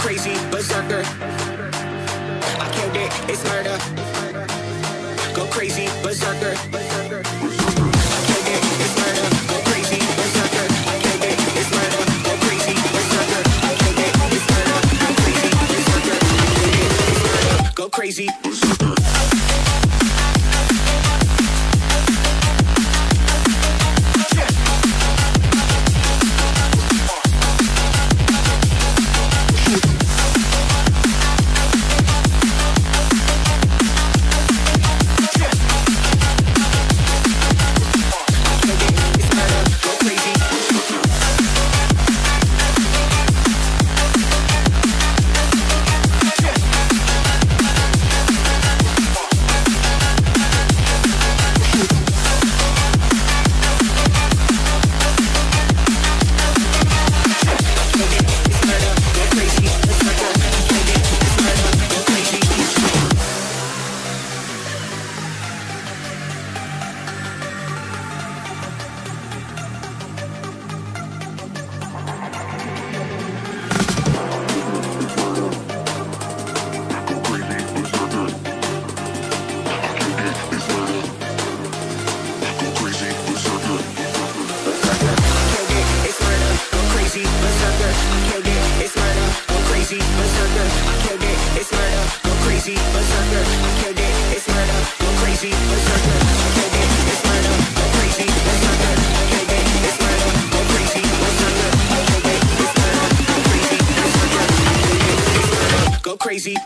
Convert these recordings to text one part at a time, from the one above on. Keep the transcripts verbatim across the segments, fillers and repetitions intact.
crazy, berserker. I killed it, it's murder. Go crazy, berserker. I killed it, it's murder. Go crazy, berserker. I killed it, it's murder. Go crazy, berserker. I killed it, it's murder. Go crazy, berserker. I killed it, it's murder. Go crazy, berserker. Crazy.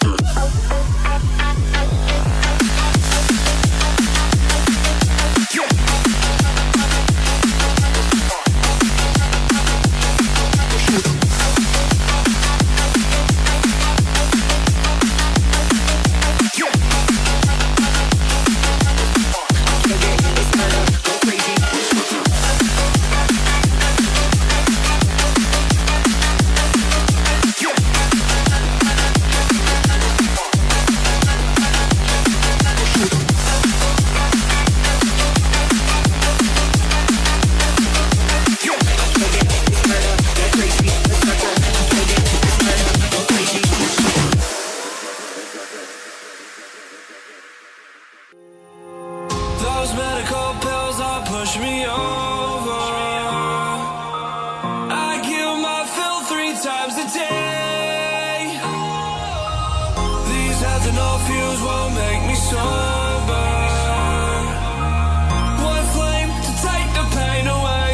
Those medical pills all push me over. I kill my fill three times a day. These ethanol fumes won't make me sober. One flame to take the pain away.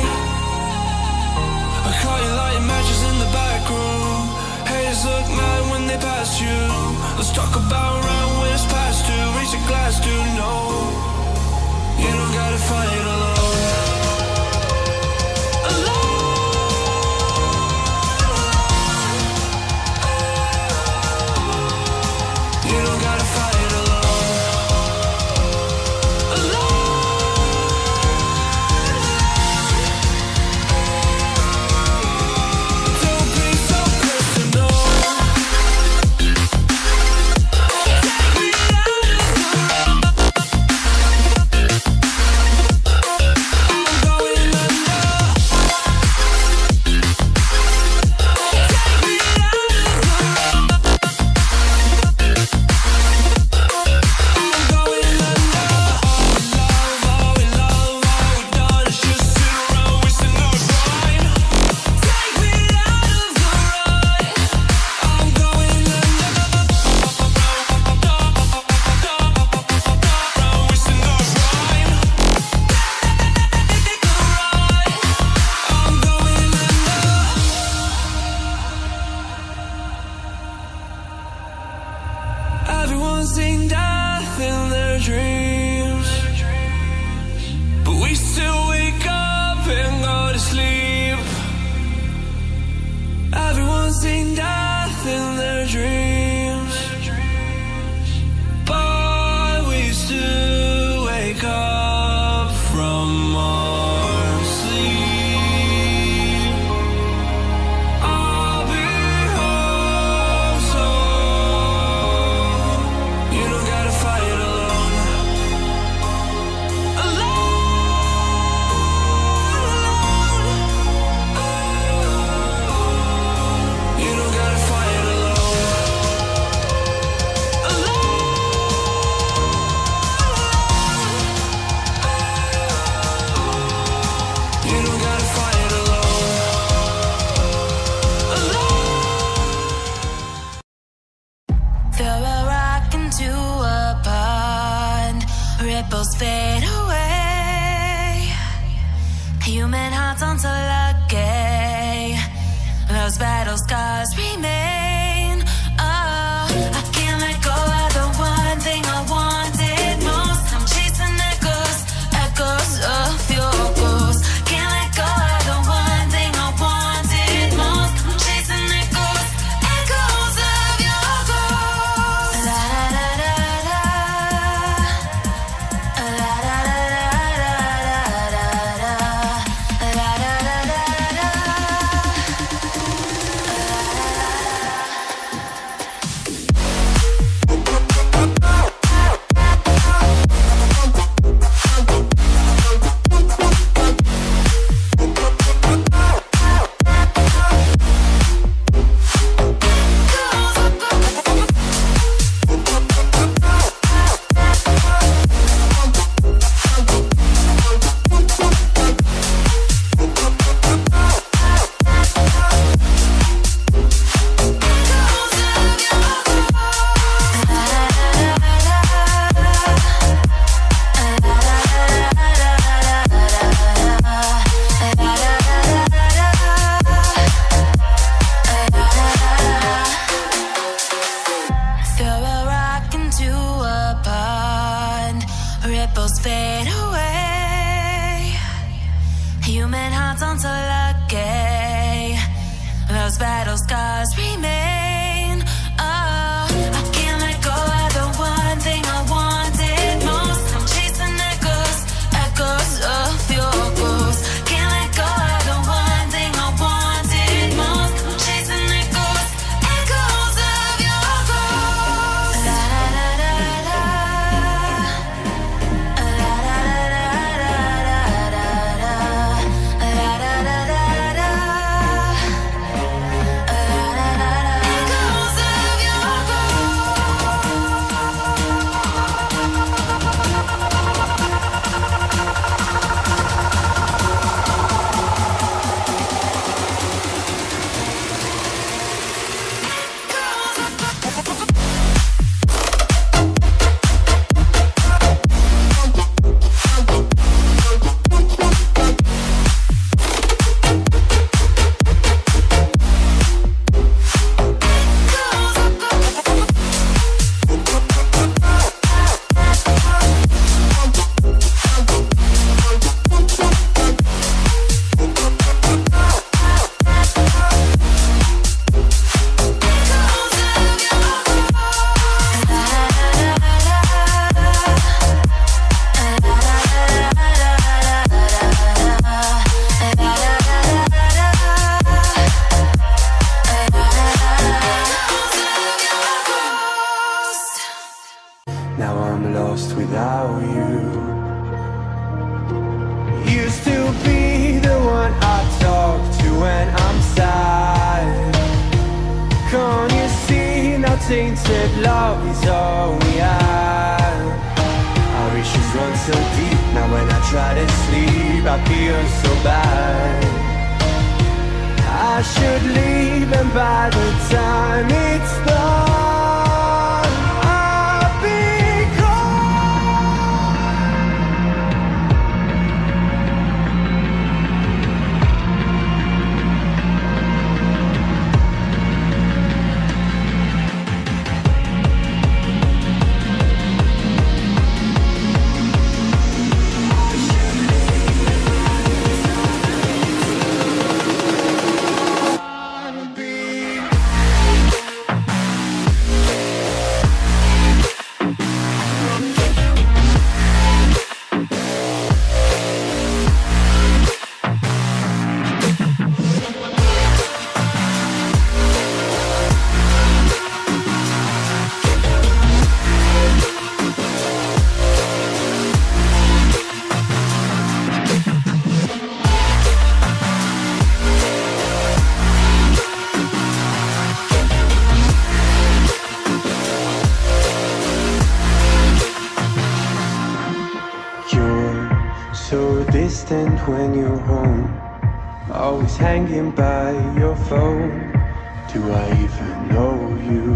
I caught you lighting matches in the back room. Haters look mad when they pass you. Let's talk about around when it's past due. Reach a glass, dude, no. You don't gotta fight alone. Alone. You don't gotta fight alone. Alone. Don't be so personal. Take me out of the road. hearts aren't so lucky. Those battle scars remain. Oh, I can't let go of the one thing I wanted most. I'm chasing echoes, echoes of your ghost. Can't let go of the one thing I wanted most. I'm chasing echoes, echoes of your ghost. La da da da da, la da da da da da da, la da da da da. Throw a rock into a pond, ripples fade away. Human hearts aren't so lucky. Those battle scars remain. Oh, I can't let go of the one thing I wanted most. I'm chasing echoes, echoes of your ghost. Can't let go of the one thing I wanted most. I'm chasing echoes, echoes of your ghost. La da da da da, la da da da da da, la da da da da, echoes of your Now I'm lost without you. Used to be the one I talk to when I'm sad. Can't you see now tainted love is all we have? Our issues run so deep. Now when I try to sleep I feel so bad. I should leave and by the time it's done I'll be distant when you're home, always hanging by your phone. Do I even know you?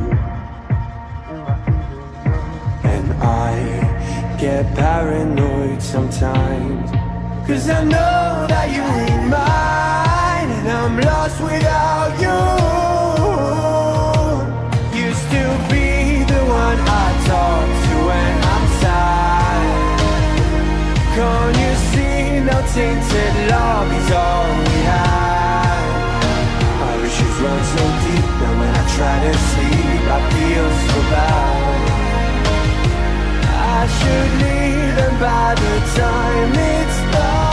And I get paranoid sometimes, 'cause I know that you remind lost without you. Used to be the one I talk to when I'm sad. Can't you see now tainted love is all we have? My wishes run so deep that when I try to sleep I feel so bad. I should leave and by the time it's done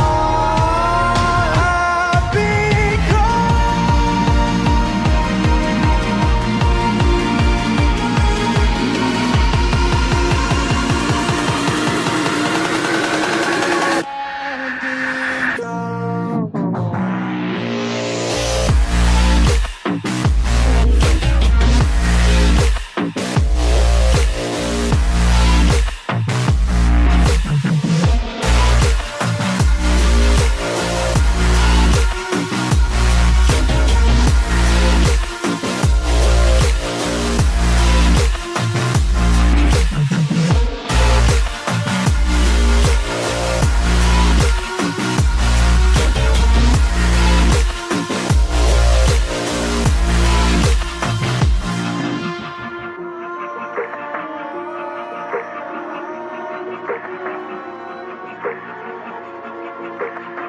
Thank you.